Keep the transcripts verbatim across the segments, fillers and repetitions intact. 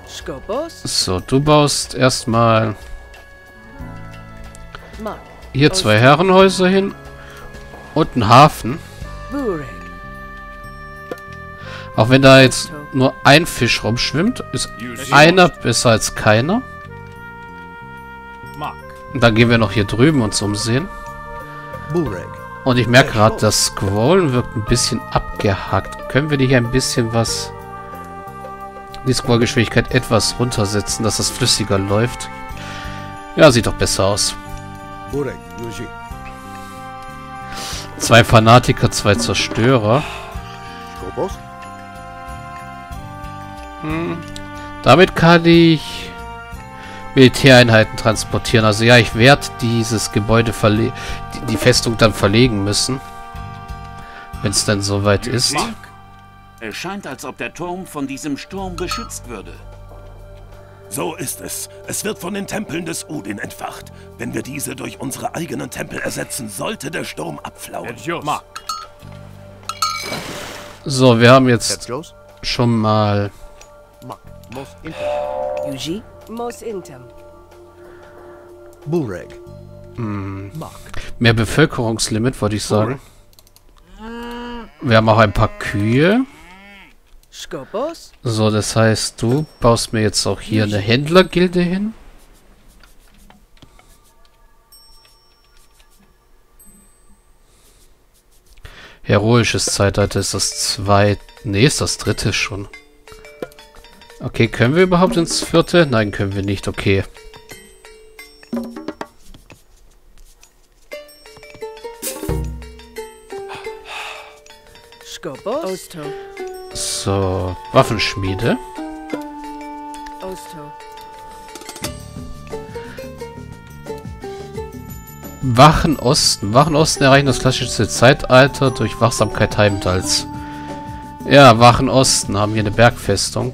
So, du baust erstmal hier zwei Herrenhäuser hin und einen Hafen. Auch wenn da jetzt nur ein Fisch rumschwimmt, ist einer besser als keiner. Und dann gehen wir noch hier drüben uns umsehen. Und ich merke gerade, das Scrollen wirkt ein bisschen abgehackt. Können wir die hier ein bisschen was... die Scrollgeschwindigkeit etwas runtersetzen, dass das flüssiger läuft? Ja, sieht doch besser aus. Zwei Fanatiker, zwei Zerstörer. Hm. Damit kann ich Militäreinheiten transportieren. Also ja, ich werde dieses Gebäude verlegen, die, die Festung dann verlegen müssen. Wenn es dann soweit ist. Es scheint, als ob der Turm von diesem Sturm beschützt würde. So ist es. Es wird von den Tempeln des Udin entfacht. Wenn wir diese durch unsere eigenen Tempel ersetzen, sollte der Sturm abflauen. So, wir haben jetzt schon mal hm, mehr Bevölkerungslimit, wollte ich sagen. Wir haben auch ein paar Kühe. So, das heißt, du baust mir jetzt auch hier eine Händlergilde hin. Heroisches Zeitalter ist das zweite. Nee, ist das dritte schon. Okay, können wir überhaupt ins vierte? Nein, können wir nicht. Okay. So, Waffenschmiede. Wachen Osten. Wachen Osten erreichen das klassische Zeitalter durch Wachsamkeit Heimdalls. Ja, Wachen Osten haben hier eine Bergfestung.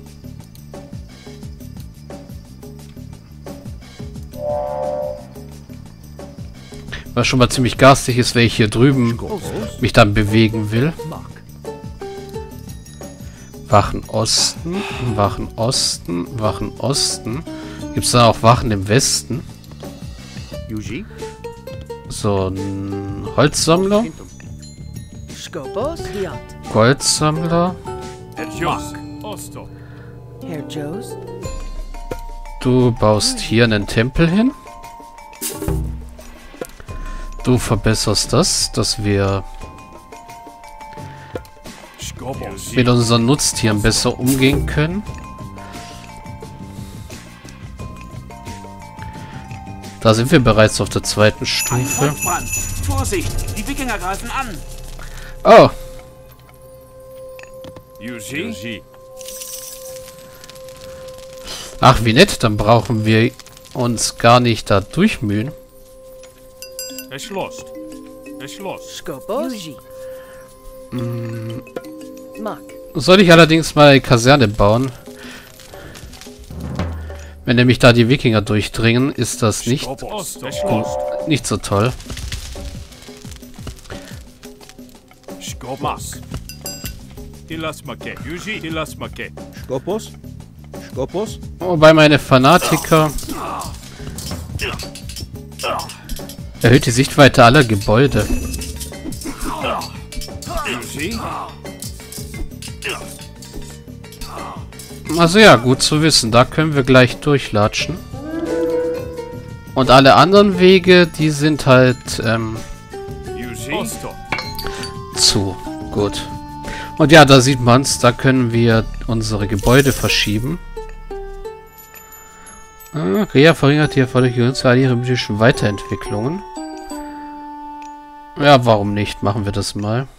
Was schon mal ziemlich garstig ist, wenn ich hier drüben mich dann bewegen will. Wachen Osten, Wachen Osten, Wachen Osten. Gibt es da auch Wachen im Westen? So, ein Holzsammler. Goldsammler. Du baust hier einen Tempel hin. Du verbesserst das, dass wir mit unseren Nutztieren besser umgehen können. Da sind wir bereits auf der zweiten Stufe. Vorsicht, die Wikinger greifen an. Oh. Ach, wie nett, dann brauchen wir uns gar nicht da durchmühen. Hm. Soll ich allerdings mal eine Kaserne bauen? Wenn nämlich da die Wikinger durchdringen, ist das nicht, nicht so toll. Wobei meine Fanatiker erhöht die Sichtweite aller Gebäude. Also ja, gut zu wissen. Da können wir gleich durchlatschen. Und alle anderen Wege, die sind halt ähm, zu. Gut. Und ja, da sieht man es. Da können wir unsere Gebäude verschieben. Ah, Rea verringert die erforderliche Zahl ihrer mythischen Weiterentwicklungen. Ja, warum nicht? Machen wir das mal.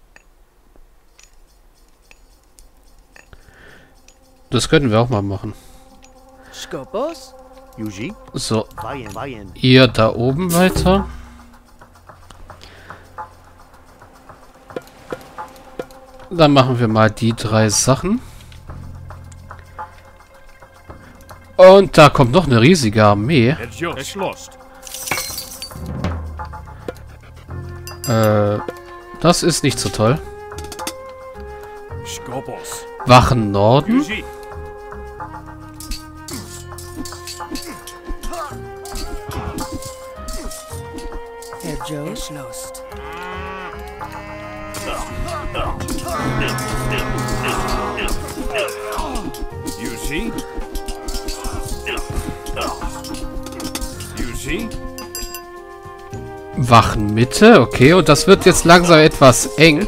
Das könnten wir auch mal machen. So. Ihr da oben weiter. Dann machen wir mal die drei Sachen. Und da kommt noch eine riesige Armee. Äh, das ist nicht so toll. Wachen Norden. Herr Joe erschlossen. Yuji? Yuji? Wachenmitte, okay. Und das wird jetzt langsam etwas eng.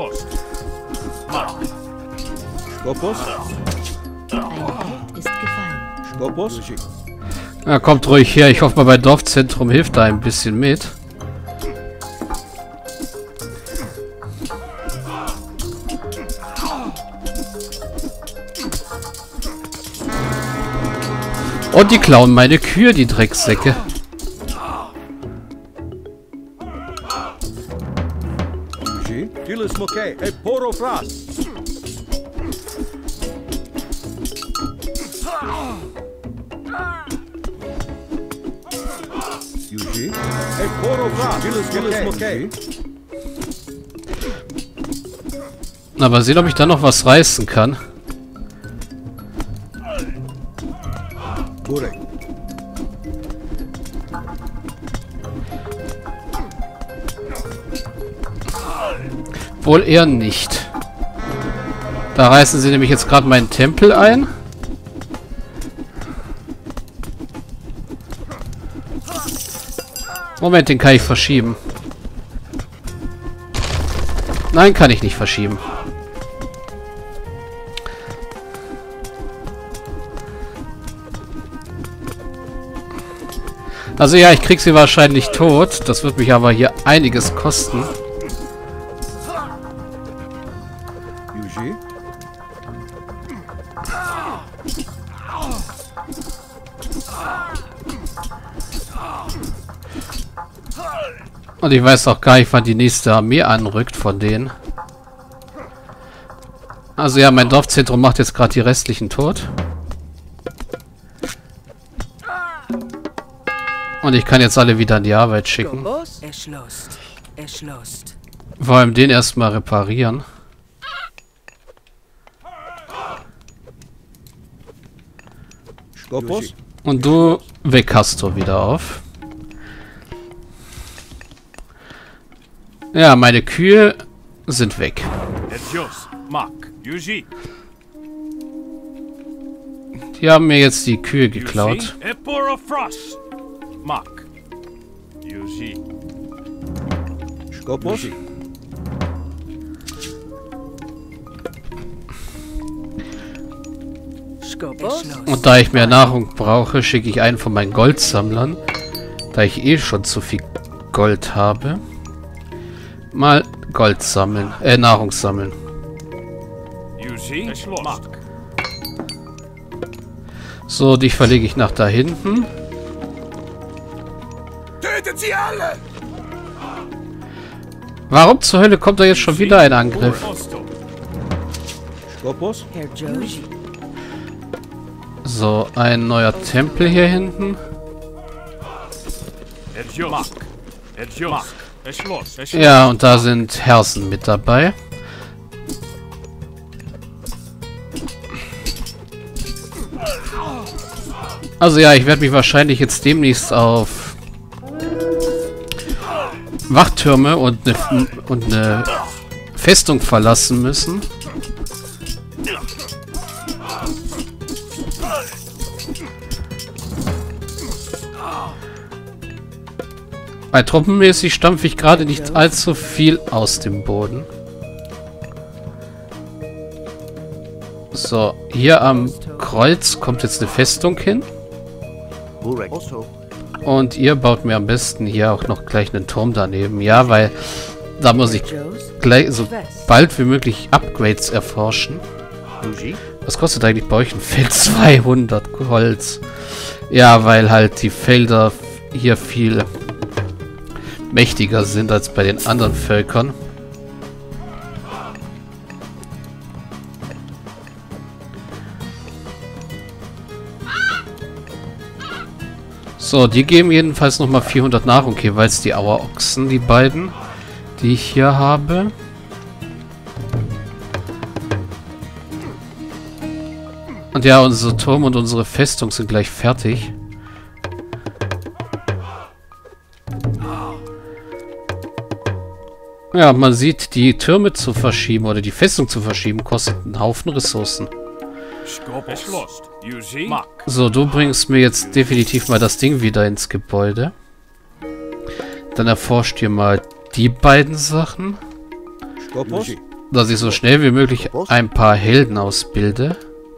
Skopos? Ein Held ist gefallen. Skopos? Na, kommt ruhig her. Ich hoffe mal, mein Dorfzentrum hilft da ein bisschen mit. Und die klauen meine Kühe, die Drecksäcke. Aber sehen, ob ich da noch was reißen kann. Wohl eher nicht. Da reißen sie nämlich jetzt gerade meinen Tempel ein. Moment, den kann ich verschieben. Nein, kann ich nicht verschieben. Also ja, ich krieg sie wahrscheinlich tot. Das wird mich aber hier einiges kosten. Yuji? Und ich weiß auch gar nicht, wann die nächste Armee anrückt von denen. Also ja, mein Dorfzentrum macht jetzt gerade die restlichen tot. Und ich kann jetzt alle wieder in die Arbeit schicken. Vor allem den erstmal reparieren. Und du weckerst du wieder auf. Ja, meine Kühe sind weg. Die haben mir jetzt die Kühe geklaut. Und da ich mehr Nahrung brauche, schicke ich einen von meinen Goldsammlern, da ich eh schon zu viel Gold habe, mal Gold sammeln, äh, Nahrung sammeln. So, dich verlege ich nach da hinten. Tötet sie alle! Warum zur Hölle kommt da jetzt schon wieder ein Angriff? So, ein neuer Tempel hier hinten. Ja, und da sind Hersen mit dabei. Also ja, ich werde mich wahrscheinlich jetzt demnächst auf Wachtürme und eine, und eine Festung verlassen müssen. Bei truppenmäßig stampfe ich gerade nicht allzu viel aus dem Boden. So, hier am Kreuz kommt jetzt eine Festung hin. Und ihr baut mir am besten hier auch noch gleich einen Turm daneben. Ja, weil da muss ich gleich so bald wie möglich Upgrades erforschen. Was kostet eigentlich bei euch ein Feld? zweihundert Holz. Ja, weil halt die Felder hier viel mächtiger sind als bei den anderen Völkern. So, die geben jedenfalls nochmal vierhundert Nahrung jeweils, die Auerochsen, die beiden, die ich hier habe. Und ja, unser Turm und unsere Festung sind gleich fertig. Ja, man sieht, die Türme zu verschieben oder die Festung zu verschieben, kostet einen Haufen Ressourcen. So, du bringst mir jetzt definitiv mal das Ding wieder ins Gebäude. Dann erforscht ihr mal die beiden Sachen. Dass ich so schnell wie möglich ein paar Helden ausbilde.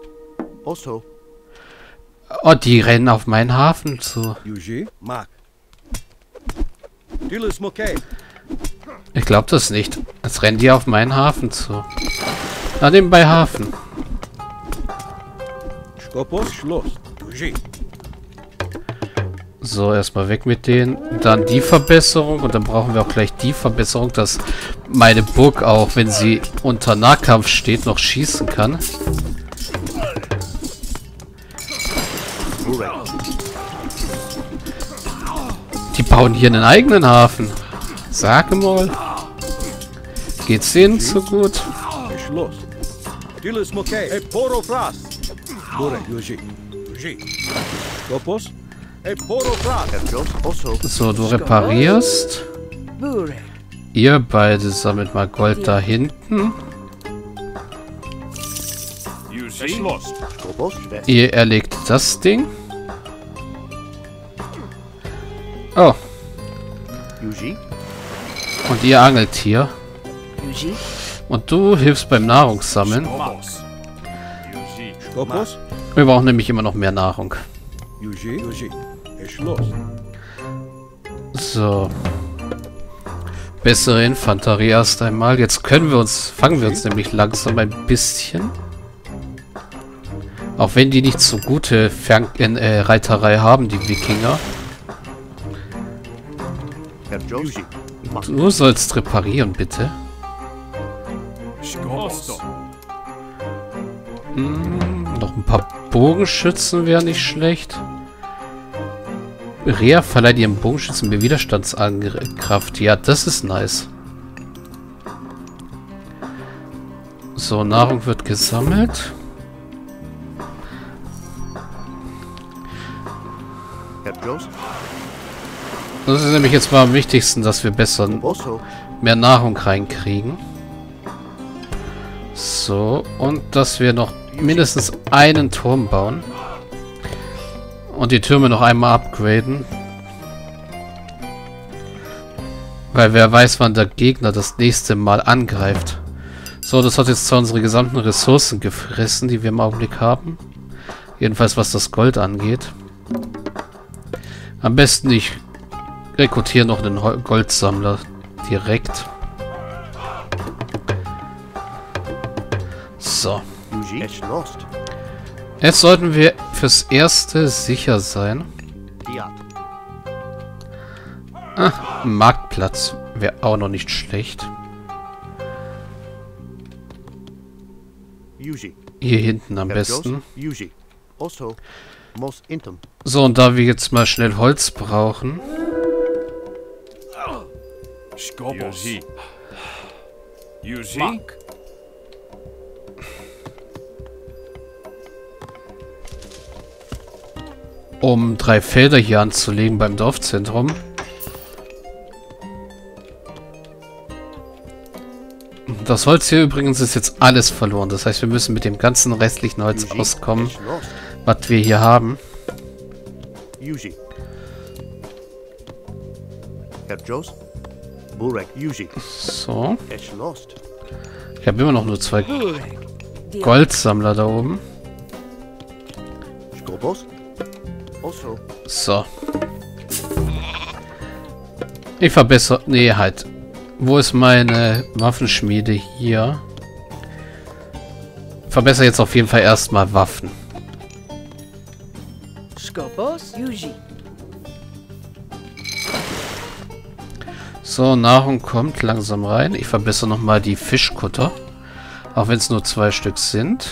Oh, die rennen auf meinen Hafen zu. Ich glaube das nicht. Jetzt rennen die auf meinen Hafen zu. Na, nebenbei Hafen. So, erstmal weg mit denen. Dann die Verbesserung. Und dann brauchen wir auch gleich die Verbesserung, dass meine Burg auch, wenn sie unter Nahkampf steht, noch schießen kann. Die bauen hier einen eigenen Hafen. Sag mal. Geht's denen so gut? So, du reparierst. Ihr beide sammelt mal Gold da hinten. Ihr erlegt das Ding. Oh. Und ihr angelt hier. Und du hilfst beim Nahrungssammeln. Wir brauchen nämlich immer noch mehr Nahrung. So. Bessere Infanterie erst einmal. Jetzt können wir uns, fangen wir uns nämlich langsam ein bisschen. Auch wenn die nicht so gute Fern äh, Reiterei haben, die Wikinger. Du sollst reparieren, bitte. Hm, noch ein paar Bogenschützen wäre nicht schlecht. Rea verleiht ihrem Bogenschützen mehr Widerstandskraft. Ja, das ist nice. So, Nahrung wird gesammelt. Das ist nämlich jetzt mal am wichtigsten, dass wir besser mehr Nahrung reinkriegen. So, und dass wir noch mindestens einen Turm bauen. Und die Türme noch einmal upgraden. Weil wer weiß, wann der Gegner das nächste Mal angreift. So, das hat jetzt zwar unsere gesamten Ressourcen gefressen, die wir im Augenblick haben. Jedenfalls was das Gold angeht. Am besten ich rekrutiere noch einen Goldsammler direkt. So. Jetzt sollten wir fürs Erste sicher sein. Ah, Marktplatz wäre auch noch nicht schlecht. Hier hinten am besten. So, und da wir jetzt mal schnell Holz brauchen. Um drei Felder hier anzulegen beim Dorfzentrum. Das Holz hier übrigens ist jetzt alles verloren. Das heißt, wir müssen mit dem ganzen restlichen Holz auskommen, was wir hier haben. So. Ich habe immer noch nur zwei Goldsammler da oben. So. Ich verbessere... Nee, halt. Wo ist meine Waffenschmiede hier? Verbessere jetzt auf jeden Fall erstmal Waffen. So, Nahrung kommt langsam rein. Ich verbessere nochmal die Fischkutter. Auch wenn es nur zwei Stück sind.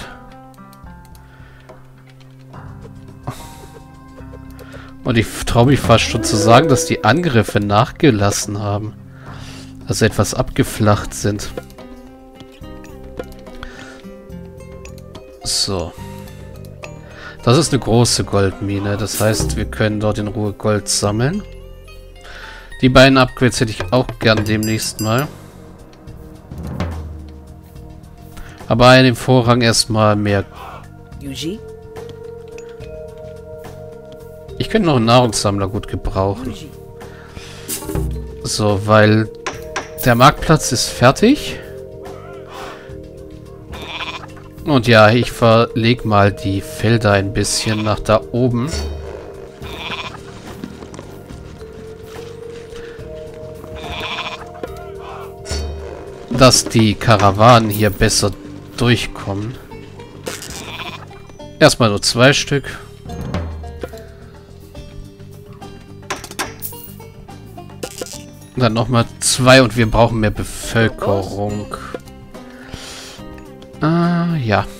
Und ich traue mich fast schon zu sagen, dass die Angriffe nachgelassen haben. Also etwas abgeflacht sind. So. Das ist eine große Goldmine. Das heißt, wir können dort in Ruhe Gold sammeln. Die beiden Upgrades hätte ich auch gern demnächst mal. Aber in dem Vorrang erstmal mehr. Ich könnte noch einen Nahrungssammler gut gebrauchen. So, weil der Marktplatz ist fertig. Und ja, ich verlege mal die Felder ein bisschen nach da oben. Dass die Karawanen hier besser durchkommen. Erstmal nur zwei Stück. Und dann nochmal zwei und wir brauchen mehr Bevölkerung. Ah, ja.